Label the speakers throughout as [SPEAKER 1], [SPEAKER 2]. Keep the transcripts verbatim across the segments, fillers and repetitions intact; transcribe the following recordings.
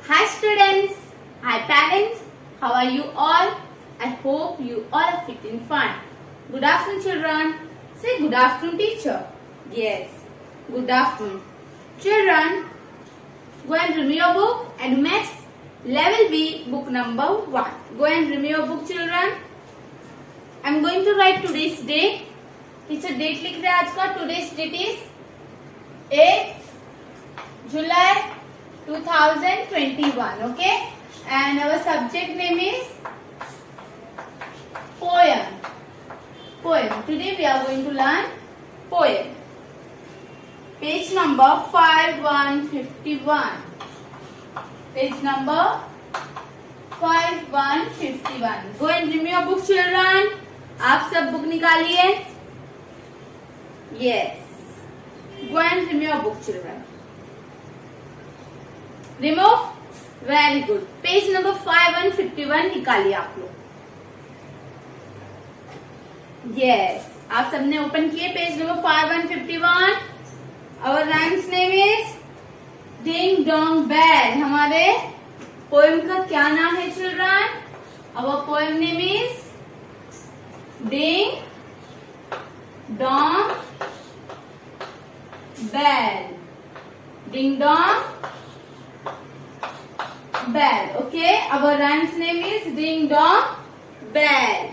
[SPEAKER 1] Hi students, hi parents, how are you all? I hope you all are fit and fine. Good afternoon children. Say good afternoon teacher. Yes, good afternoon. Children, go and remove your book and Maths level B book number one. Go and remove your book children. I am going to write today's date. Teacher date लिख रहे हैं आज का. Today's date is eighth July two thousand twenty-one. Okay, and our subject name is poem. Poem. Today we are going to learn poem. Page number five one fifty-one. Page number five one fifty-one. Go and remove your book children. आप सब book निकालिए. Yes. Go and remove your book children. Remove. Very good. Page number five one fifty-one निकालिए आप लोग. Yes. आप सबने open किए page number five one fifty-one. Our rhyme's name is Ding Dong Bell. हमारे पोएम का क्या नाम है children? Our poem name is Ding Dong Bell. Ding Dong Bell. Okay, our rhyme's name is Ding Dong Bell.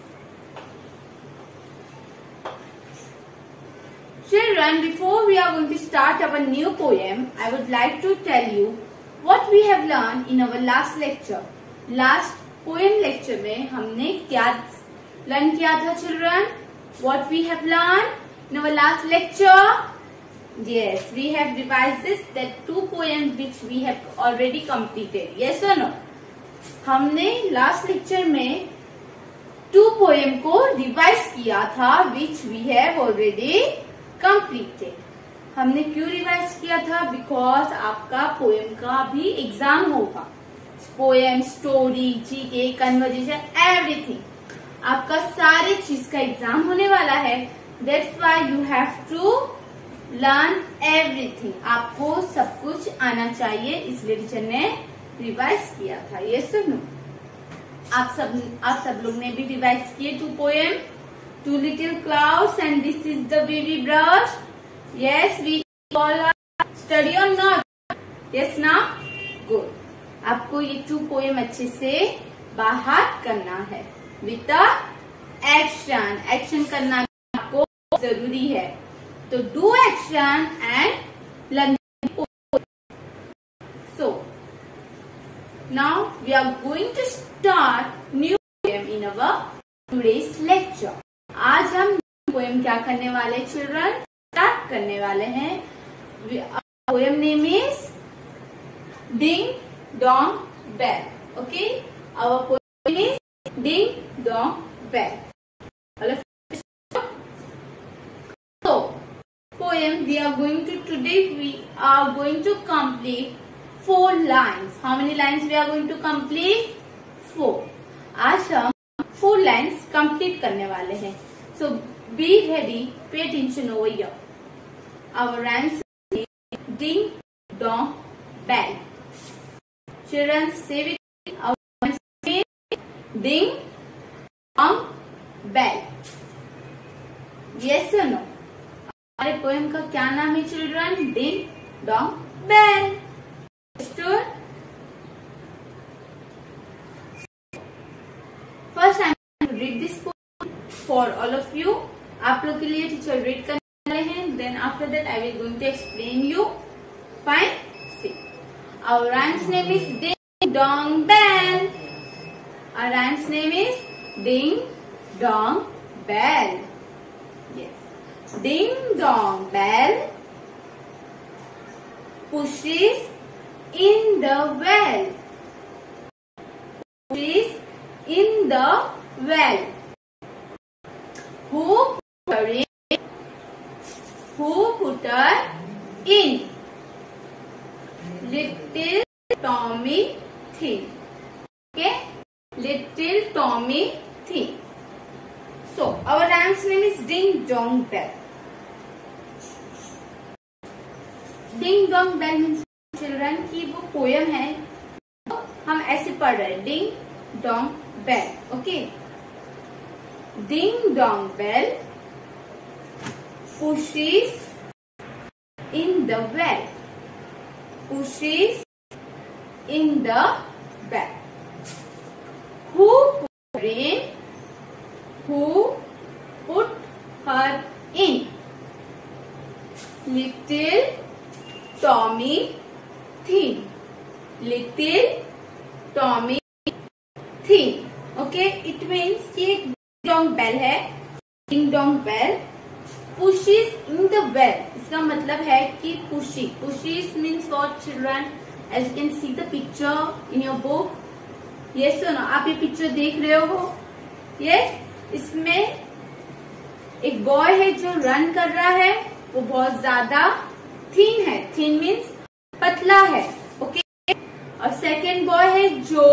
[SPEAKER 1] Children, before we are going to start our new poem, I would like to tell you what we have learned in our last lecture. Last poem lecture में हमने क्या learn किया था children? What we have learned in our last lecture? Yes, we have revised this that two poems which we have already completed. Yes or no? हमने last lecture में two poem को revise किया था which we have already completed. हमने क्यों revise किया था? Because आपका पोएम का भी एग्जाम होगा. Poem, story, GK, conversation, everything, आपका सारे चीज का एग्जाम होने वाला है. That's why you have to learn everything. आपको सब कुछ आना चाहिए, इसलिए टीचर ने रिवाइज किया था. ये सुनो, आप सब आप सब लोग ने भी रिवाइज किए two poem. Two little clouds and this is the baby brush. Yes, we all are study or not? Yes, now good. आपको ये two poem अच्छे से बाहर करना है with the action. Action करना आपको जरूरी है. तो do action and learn the poem. So now we are going to start new poem in our today's lecture. आज हम पोएम क्या करने वाले चिल्ड्रन? स्टार्ट करने वाले हैं. Poem name is ding dong bell. Okay, our poem is ding dong bell. So poem we are going to today we are going to complete four lines. How many lines we are going to complete? Four. आज हम four lines complete करने वाले हैं. So be ready, pay attention over here. Our rhymes is ding dong bell. Children, say with me. Our rhymes is ding dong bell. Yes or no? हमारे poem का क्या नाम है children? Ding dong bell. First I am going to read this poem for all of you. आप लोग के लिए teacher read करने वाले हैं. Then after that I will going to explain you. Fine. See. Our rhyme's name is Ding Dong Bell. Our rhyme's name is Ding Dong Bell. Yes. Ding Dong Bell pushes in the well. Pushes in the well. Who put her in? Who put her in? Little Tommy Thin. Okay? Little Tommy Thin. So, our rhyme's name is Ding Dong Bell. Ding Dong Bell means children की वो poem है पढ़ रहे हैं ding dong bell. Okay, ding dong bell pushes in the well, pushes in the well. Who put her in? Who put her in? Little Tommy Thin. Little Tommy Thin. Okay, it means कि एक ding dong bell है, ding dong bell pushes in the well. इसका मतलब है कि pushing. Pushes means what, children? As you can see the picture in your book. Yes or no? आप ये picture देख रहे हो? Yes. इसमें एक बॉय है जो रन कर रहा है, वो बहुत ज्यादा थीन है. थीन मीन्स पतला है. Okay okay? और सेकेंड बॉय है जो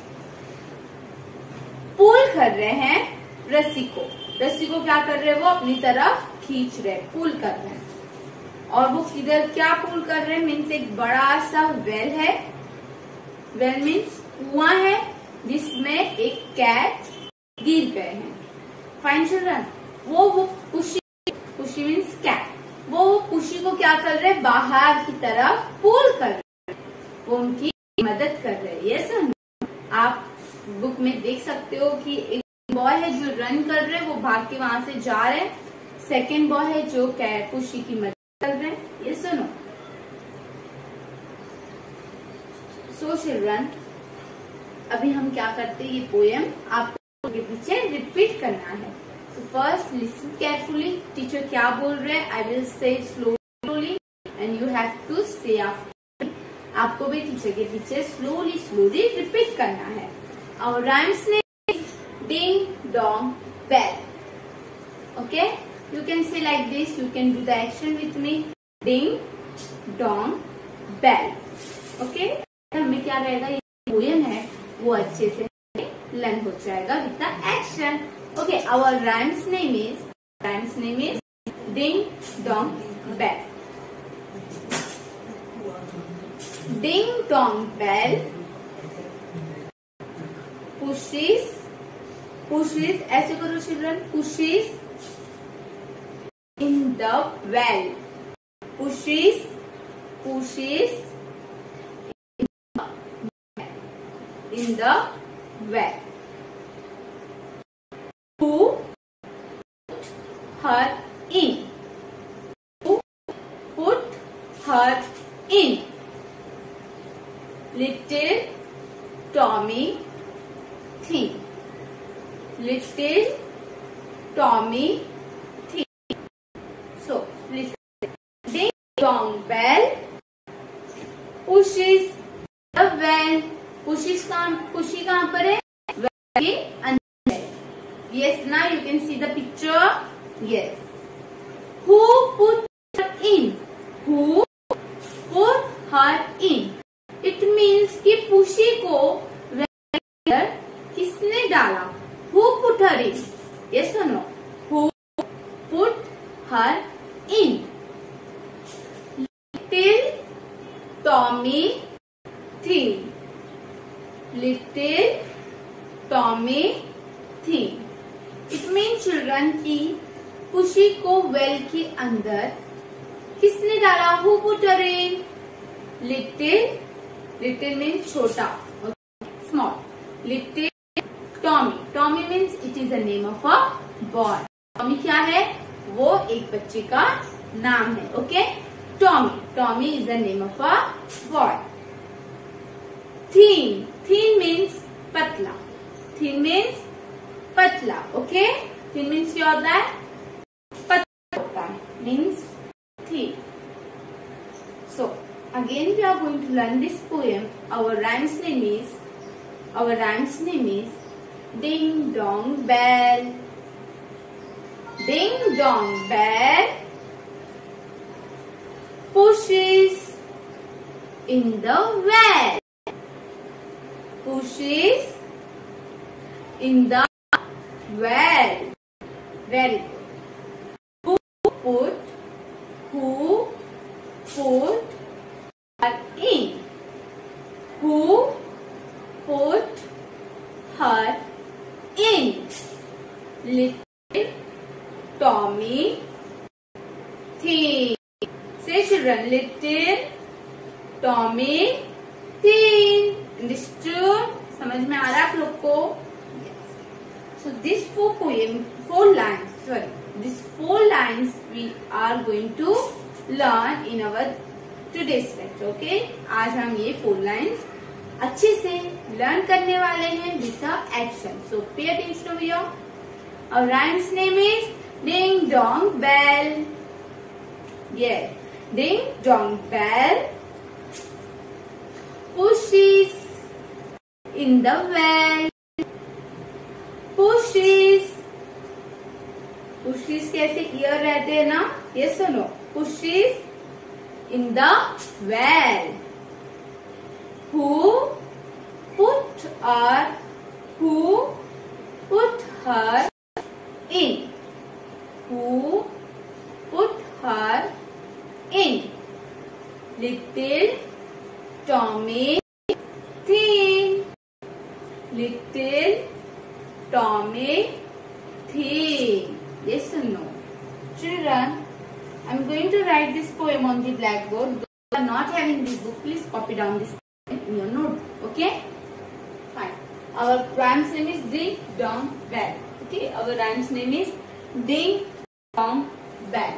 [SPEAKER 1] पुल कर रहे हैं रस्सी को. रस्सी को क्या कर रहे हैं? वो अपनी तरफ खींच रहे, पुल कर रहे हैं. और वो किधर क्या पुल कर रहे हैं? मीन्स एक बड़ा सा वेल है. वेल मीन्स कुआं है जिसमें एक कैट गिर गए हैं. Fine children. वो वो पुशी पुशी मीन्स कैट. वो पुशी को क्या कर रहे हैं? बाहर की तरफ पुल कर रहे हैं. वो उनकी मदद कर रहे हैं. ये सुन, आप बुक में देख सकते हो कि एक बॉय है जो रन कर रहे हैं, वो भाग के वहां से जा रहे हैं. सेकेंड बॉय है जो कैट पुशी की मदद कर रहे हैं. ये सुनो. सो चिल्ड्रन, अभी हम क्या करते हैं, ये पोएम आपको के पीछे रिपीट करना है. So first listen carefully. Teacher क्या बोल रहे हैं, I will say slowly and you have to say after. आपको भी टीचर के पीछे स्लोली स्लोली रिपीट करना है. और राइम्स ने ding dong bell. Okay, you can say like this, you can do the action with me. Ding dong bell. Okay, हमें क्या रहेगा, ये पोएम है वो अच्छे से लर्न हो जाएगा with the action. Okay, our rhymes name is rhymes name is ding dong bell. Ding dong bell pushes pushes ऐसे करो children, pushes in the well. Pushes pushes in the well. Who put her in? Who put her in? Little Tommy Thin. Little Tommy Thin. So listen. Ding dong bell pushes the well. Pushes कहाँ, pussy कहाँ पर है? well के अंदर है. Yes, now you can see the picture. Yes. Who put her in? Who put her in? It means कि pussy को well किसने डाला? Who put her in? Yes or no? Who put her in? Little Tommy Thin. Little Tommy Thin. It means children कि pussy को well के अंदर किसने डाला? Who put her in? Little. Little means छोटा, small. Little Tommy. Tommy means it is the name of a boy. Tommy क्या है? वो एक बच्चे का नाम है. Okay, Tommy. Tommy is the name of a boy. Thin. Thin means पतला. Thin means पतला. ओके, thin means क्या होता है? पतला होता है. Means thin. So again we are going to learn this poem. Our rhymes name is our rhymes name is Ding dong bell. Ding dong bell pushes in the well. Pushes in the well. Very good. Who put who put her in? Who put her in. Little Tommy thin. Say children, little Tommy thin. Understood? समझ में आ रहा है आप लोग को? So these four poem, four lines, sorry, these four lines we are going to learn in our today's lecture. Okay? आज हम ये four lines अच्छे से लर्न करने वाले हैं with the action. So pay attention over here. Our rhyme's name is Ding Dong Bell. Yes, Ding Dong Bell pushes in the well. Pushes. Pushes कैसे ईयर रहते हैं ना? ये सुनो. Pushes in the well. Who put her? Who put her in? Who put her in? Little Tommy thin. Little Tommy thin. Yes or no? Children, I am going to write this poem on the blackboard. Those who are not having this book, please copy down this poem in your note. Okay? Fine. Our rhyme's name is Ding Dong Bell. Okay? Our rhyme's name is Ding Dong Bell.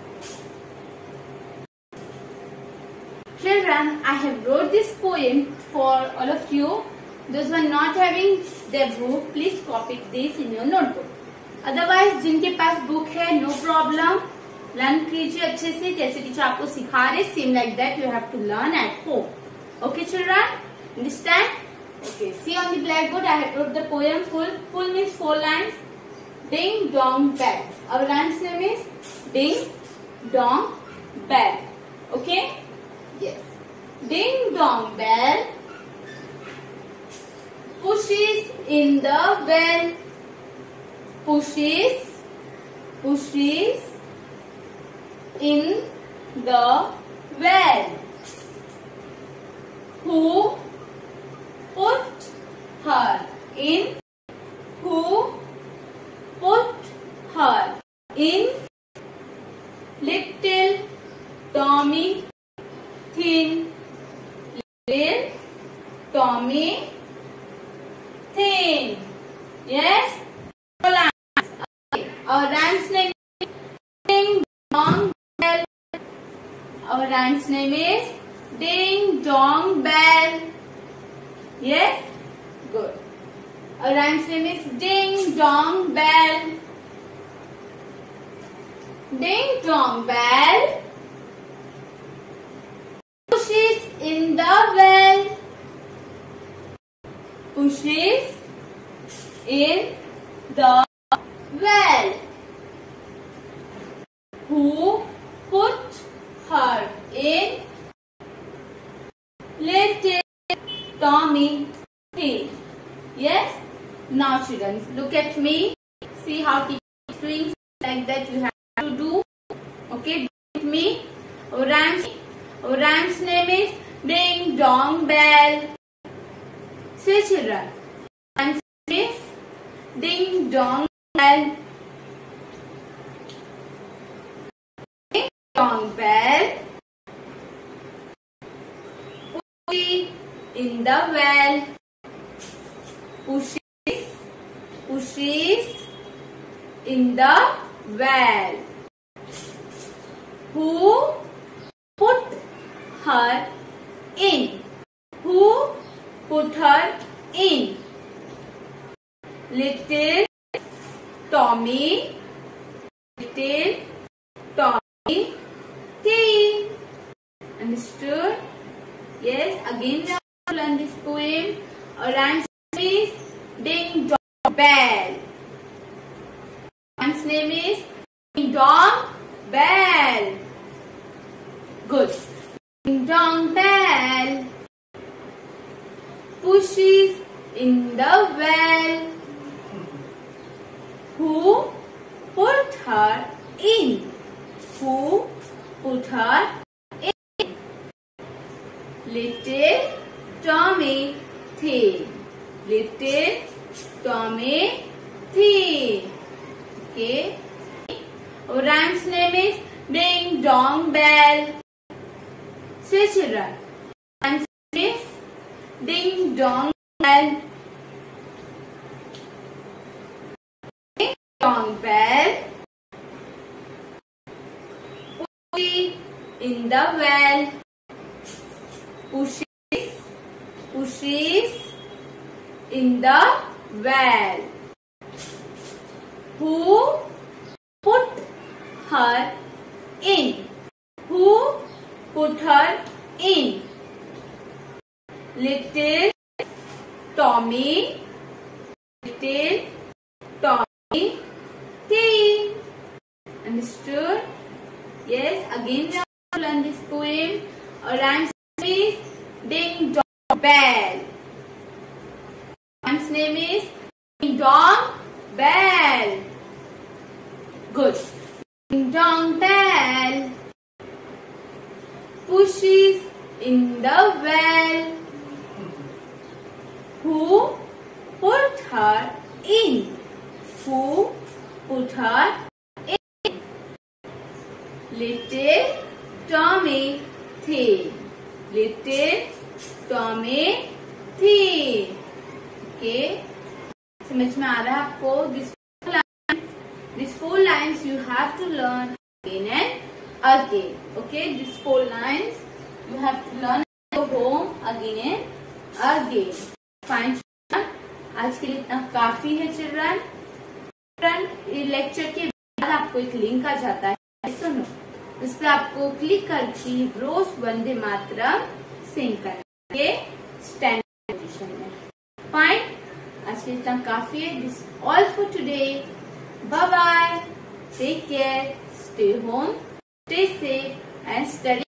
[SPEAKER 1] Children, I have wrote this poem for all of you. Those who are not having their book, please copy this in your notebook. Otherwise, जिनके पास book है, no problem. Learn कीजिए अच्छे से, जैसे teacher आपको सिखा रहे, same like that you have to learn at home. Okay, children? Understand? Okay. See on the blackboard, I have wrote the poem full. Full means four lines. Ding Dong Bell. Our rhyme's name is Ding Dong Bell. Okay? Yes. Ding Dong Bell pushes in the well. Pushes, pushes in the well. Who put her in? Who put her in? Little Tommy thin. Little Tommy thin. Yes? Our rhyme's name is Ding Dong Bell. Our rhyme's name is Ding Dong Bell. Yes? Good. Our rhyme's name is Ding Dong Bell. Ding Dong Bell pushes in the well. Pushes in the well. Who put her in? Little Tommy thin. Yes? Now children, look at me. See how teacher is doing like that you have to do. Okay, do with me. Our rhyme's, our rhyme's name is Ding Dong Bell. Say children. Rhyme's name is Ding Dong Bell. Ding Dong Bell pushes in the well. Pushes, pushes in the well. Who put her in? Who put her in? Little Tommy, little Tommy thin. Understood? Yes, again we have to learn this poem. Our rhyme's name is Ding Dong Bell. Rhyme's name is Ding Dong Bell. Good. Ding Dong Bell pushes in the well. Who put her in? Who put her in? Little Tommy thin. Little Tommy, T. Okay. Our rhyme's name is Ding Dong Bell. Say children. Rhyme's name is Ding Dong Bell. Ding Dong Bell. Pussy in the well. Pushes, pushes in the well. Who put her in? Who put her in? Little Tommy, little Tommy Teen. Understood? Yes, again we have to learn this poem. Our rhyme's name is Ding Dong Bell. Rhyme's name is Ding Dong Bell. Good. Ding Dong Bell. Pushes in the well. Who put her in? Who put her in? Little Tommy Teen. Little Tommy Teen. Okay. समझ में आ रहा है आपको? This four lines, these four lines you have to learn again and again. Okay. These four lines you have to learn at home again and again. Fine. आज के लिए इतना काफी है चिल्ड्रन. ये लेक्चर के बाद आपको एक लिंक आ जाता है, सुनो, इस पे आपको क्लिक करके रोज वंदे मातरम सिंग करेंगे स्टैंडर्ड पोजीशन में. फाइन. आज के लिए इतना काफी है. This all for today. Bye bye. Take care. Stay home. Stay safe and study.